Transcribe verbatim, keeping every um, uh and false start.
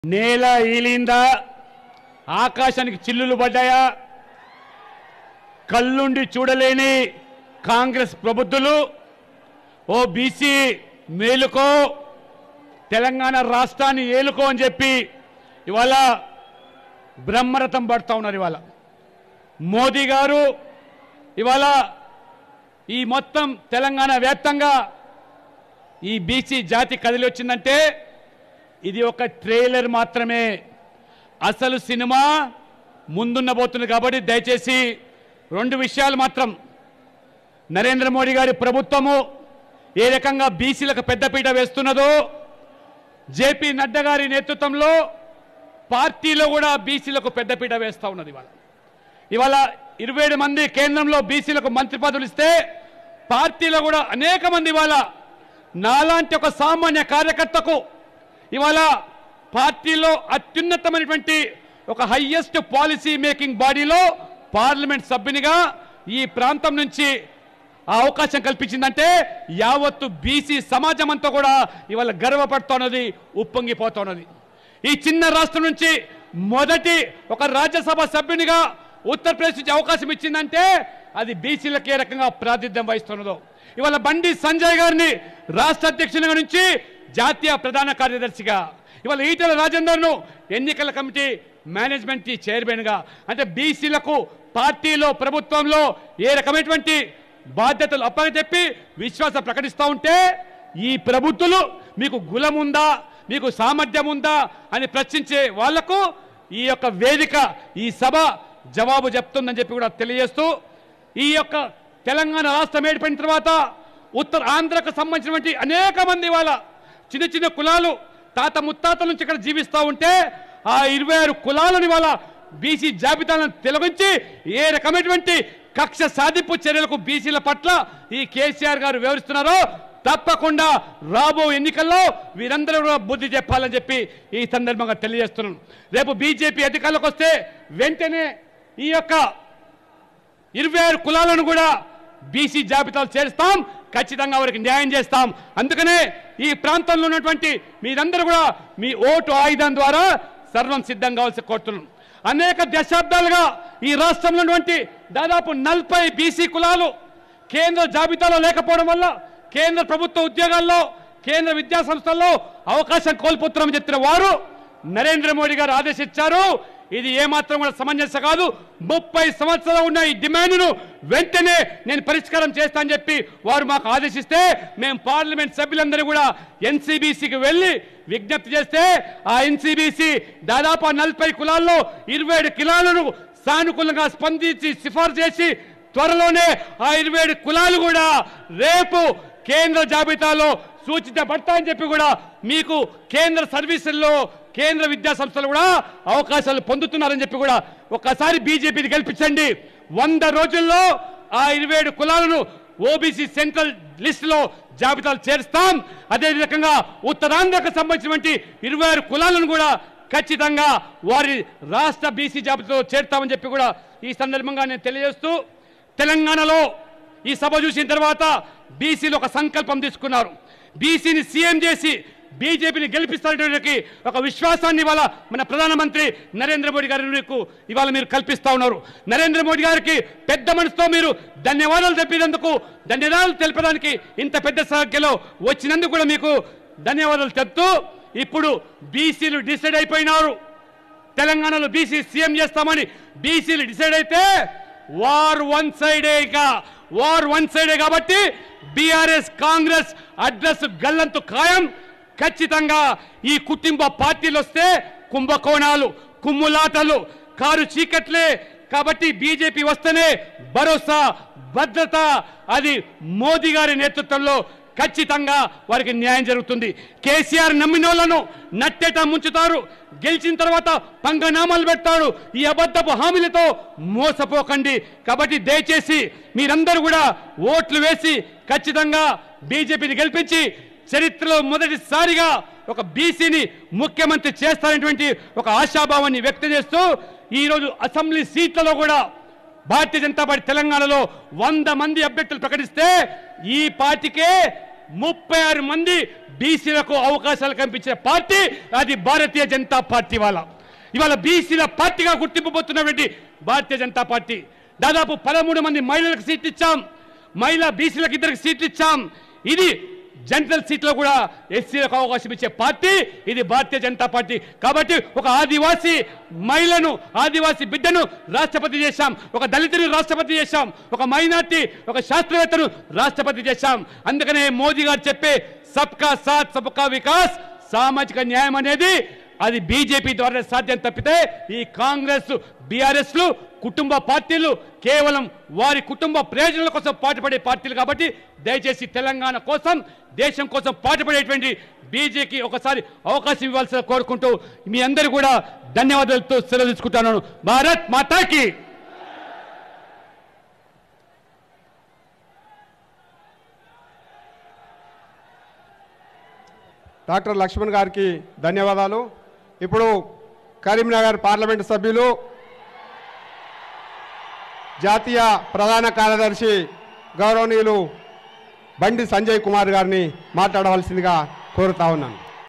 నేల ఈలిందా ఆకాశానికి చిల్లులు పడ్డాయా కళ్ళుండి చూడలేని కాంగ్రెస్ ప్రబుద్ధులు ఓ బీసీ మేలుకో తెలంగాణ రాష్ట్రాన్ని ఏలుకో అని చెప్పి ఇవాళ బ్రహ్మరథం పడతా ఉన్నారు. ఇవాళ మోదీ గారు ఇవాళ ఈ మొత్తం తెలంగాణ వ్యాప్తంగా ఈ బీసీ జాతి కదిలి వచ్చిందంటే ఇది ఒక ట్రైలర్ మాత్రమే. అసలు సినిమా ముందున్నబోతుంది. కాబట్టి దయచేసి రెండు విషయాలు మాత్రం నరేంద్ర మోడీ గారి ప్రభుత్వము ఏ రకంగా బీసీలకు పెద్దపీట వేస్తున్నదో, జేపీ నడ్డా గారి నేతృత్వంలో పార్టీలో కూడా బీసీలకు పెద్దపీట వేస్తూ ఉన్నది. ఇవాళ ఇవాళ ఇరవై ఏడు మంది కేంద్రంలో బీసీలకు మంత్రి పదవులు ఇస్తే పార్టీలో కూడా అనేక మంది ఇవాళ నాలాంటి ఒక సామాన్య కార్యకర్తకు ఇవాళ పార్టీలో అత్యున్నతమైనటువంటి ఒక హైయెస్ట్ పాలసీ మేకింగ్ బాడీలో పార్లమెంట్ సభ్యునిగా ఈ ప్రాంతం నుంచి ఆ అవకాశం కల్పించిందంటే యావత్తు బీసీ సమాజం అంతా కూడా ఇవాళ గర్వపడుతున్నది, ఉప్పొంగిపోతున్నది. ఈ చిన్న రాష్ట్రం నుంచి మొదటి ఒక రాజ్యసభ సభ్యునిగా ఉత్తరప్రదేశ్ నుంచి అవకాశం ఇచ్చిందంటే అది బీసీలకు ఏ రకంగా ప్రాతినిధ్యం వహిస్తున్నదో. ఇవాళ బండి సంజయ్ గారిని రాష్ట్ర అధ్యక్షునిగా నుంచి జాతీయ ప్రధాన కార్యదర్శిగా, ఇవాళ ఈటెల రాజేందర్ను ఎన్నికల కమిటీ మేనేజ్మెంట్ చైర్మన్గా, అంటే బీసీలకు పార్టీలో ప్రభుత్వంలో ఏ రకమైనటువంటి బాధ్యతలు అప్పగచెప్పి విశ్వాసం ప్రకటిస్తూ ఉంటే ఈ ప్రభుత్వాలు మీకు గులం ఉందా, మీకు సామర్థ్యం ఉందా అని ప్రశ్నించే వాళ్లకు ఈ యొక్క వేదిక, ఈ సభ జవాబు చెప్తుందని చెప్పి కూడా తెలియజేస్తూ, ఈ యొక్క తెలంగాణ రాష్ట్రం ఏర్పడిన తర్వాత ఉత్తర ఆంధ్రకు సంబంధించినటువంటి అనేక మంది వాళ్ళ చిన్న చిన్న కులాలు తాత ముత్తాతల నుంచి ఇక్కడ జీవిస్తూ ఉంటే ఆ ఇరవై ఆరు కులాలను ఇవాళ బీసీ జాబితాలను తొలగించి ఏ రకమైనటువంటి కక్ష సాధింపు చర్యలకు బీసీల పట్ల ఈ కేసీఆర్ గారు వివరిస్తున్నారో తప్పకుండా రాబో ఎన్నికల్లో వీరందరూ కూడా బుద్ధి చెప్పాలని చెప్పి ఈ సందర్భంగా తెలియజేస్తున్నాను. రేపు బీజేపీ అధికారంలోకి వస్తే వెంటనే ఈ యొక్క ఇరవై ఆరు కులాలను కూడా బీసీ జాబితాలు చేరుస్తాం, ఖచ్చితంగా వారికి న్యాయం చేస్తాం. అందుకనే ఈ ప్రాంతంలో ఉన్నటువంటి మీరందరూ కూడా మీ ఓటు ఆయుధం ద్వారా సర్వం సిద్ధం కావాల్సి కోరుతున్నాం. అనేక దశాబ్దాలుగా ఈ రాష్ట్రంలో ఉన్నటువంటి దాదాపు నలభై బీసీ కులాలు కేంద్ర జాబితాలో లేకపోవడం వల్ల కేంద్ర ప్రభుత్వ ఉద్యోగాల్లో, కేంద్ర విద్యా సంస్థల్లో అవకాశం కోల్పోతున్నామని చెప్పిన వారు నరేంద్ర మోడీ గారు ఆదేశించారు. ఇది ఏమాత్రం కూడా సమంజసం కాదు. ముప్పై సంవత్సరాలు ఉన్న ఈ డిమాండ్ను వెంటనే నేను పరిష్కారం చేస్తానని చెప్పి వారు మాకు ఆదేశిస్తే మేము పార్లమెంట్ సభ్యులందరూ కూడా ఎన్సీబీసీకి వెళ్ళి విజ్ఞప్తి చేస్తే ఆ ఎన్సీబీసీ దాదాపు నలభై కులాల్లో ఇరవై ఏడు కులాలను సానుకూలంగా స్పందించి సిఫార్సు చేసి త్వరలోనే ఆ ఇరవై ఏడు కులాలు కూడా రేపు కేంద్ర జాబితాలో సూచించబడతాయని చెప్పి కూడా మీకు కేంద్ర సర్వీసుల్లో, కేంద్ర విద్యా సంస్థలు కూడా అవకాశాలు పొందుతున్నారని చెప్పి కూడా ఒక్కసారి బీజేపీని గెలిపించండి. వంద రోజుల్లో ఆ ఇరవై ఏడు కులాలను ఓబీసీ సెంట్రల్ లిస్టులో జాబితాలు చేరుస్తాం. అదే రకంగా ఉత్తరాంధ్రకు సంబంధించినటువంటి ఇరవై ఆరు కులాలను కూడా ఖచ్చితంగా వారి రాష్ట్ర బీసీ జాబితాలో చేరుతామని చెప్పి కూడా ఈ సందర్భంగా నేను తెలియజేస్తూ, తెలంగాణలో ఈ సభ చూసిన తర్వాత బీసీలు ఒక సంకల్పం తీసుకున్నారు. బీసీని సీఎం చేసి బీజేపీని గెలిపిస్తానికి ఒక విశ్వాసాన్ని ఇవాళ మన ప్రధానమంత్రి నరేంద్ర మోడీ గారికి ఇవాళ మీరు కల్పిస్తా ఉన్నారు. నరేంద్ర మోడీ గారికి పెద్ద మనసుతో మీరు ధన్యవాదాలు తెలిపినందుకు, ధన్యవాదాలు తెలపడానికి ఇంత పెద్ద సంఖ్యలో వచ్చినందుకు కూడా మీకు ధన్యవాదాలు చెప్తూ, ఇప్పుడు బీసీలు డిసైడ్ అయిపోయినారు. తెలంగాణలో బీసీ సీఎం చేస్తామని బీసీలు డిసైడ్ అయితే వార్ వన్ సైడే, ఇక వార్ వన్ సైడే. కాబట్టి బీఆర్ఎస్ కాంగ్రెస్ అడ్రస్ గల్లంతు ఖాయం. ఖచ్చితంగా ఈ కుటుంబ పార్టీలు వస్తే కుంభకోణాలు, కుమ్ములాటలు, కారు చీకట్లే. కాబట్టి బీజేపీ వస్తేనే భరోసా, భద్రత. అది మోదీ గారి నేతృత్వంలో ఖచ్చితంగా వారికి న్యాయం జరుగుతుంది. కేసీఆర్ నమ్మినోళ్లను నట్టేట ముంచుతారు, గెలిచిన తర్వాత పంగనామాలు పెడతాడు. ఈ అబద్ధపు హామీలతో మోసపోకండి. కాబట్టి దయచేసి మీరందరూ కూడా ఓట్లు వేసి ఖచ్చితంగా బీజేపీని గెలిపించి చరిత్రలో మొదటిసారిగా ఒక బీసీని ముఖ్యమంత్రి చేస్తారనేటువంటి ఒక ఆశాభావాన్ని వ్యక్తం చేస్తూ, ఈరోజు అసెంబ్లీ సీట్లలో కూడా భారతీయ జనతా పార్టీ తెలంగాణలో వంద మంది అభ్యర్థులు ప్రకటిస్తే ఈ పార్టీకే ముప్పై ఆరు మంది బీసీలకు అవకాశాలు కల్పించే పార్టీ అది భారతీయ జనతా పార్టీ. వాళ్ళ ఇవాళ బీసీల పార్టీగా గుర్తింపబోతున్నటువంటి భారతీయ జనతా పార్టీ. దాదాపు పదమూడు మంది మహిళలకు సీట్లు ఇచ్చాం, మహిళా బీసీలకు ఇద్దరికి సీట్లు ఇచ్చాం. ఇది జనరల్ సీట్లో కూడా ఎస్సీలకు అవకాశం ఇచ్చే పార్టీ ఇది భారతీయ జనతా పార్టీ. కాబట్టి ఒక ఆదివాసీ మహిళను, ఆదివాసీ బిడ్డను రాష్ట్రపతి చేశాం, ఒక దళితుని రాష్ట్రపతి చేశాం, ఒక మైనార్టీ, ఒక శాస్త్రవేత్తను రాష్ట్రపతి చేశాం. అందుకనే మోదీ గారు చెప్పే సబ్కా సాత్ సబ్కా వికాస్, సామాజిక న్యాయం అనేది అది బీజేపీ ద్వారా సాధ్యం తప్పితే ఈ కాంగ్రెస్ బీఆర్ఎస్లు కుటుంబ పార్టీలు కేవలం వారి కుటుంబ ప్రయోజనాల కోసం పాటుపడే పార్టీలు. కాబట్టి దయచేసి తెలంగాణ కోసం, దేశం కోసం పాటుపడేటువంటి బీజేపీకి ఒకసారి అవకాశం ఇవ్వాల్సిన కోరుకుంటూ మీ అందరూ కూడా ధన్యవాదాలతో సెలవు తీసుకుంటున్నాను. భారత్ మాతాకి. డాక్టర్ లక్ష్మణ్ గారికి ధన్యవాదాలు. ఇప్పుడు కరీంనగర్ పార్లమెంటు సభ్యులు, జాతీయ ప్రధాన కార్యదర్శి గౌరవనీయులు బండి సంజయ్ కుమార్ గారిని మాట్లాడవలసిందిగా కోరుతా ఉన్నాను.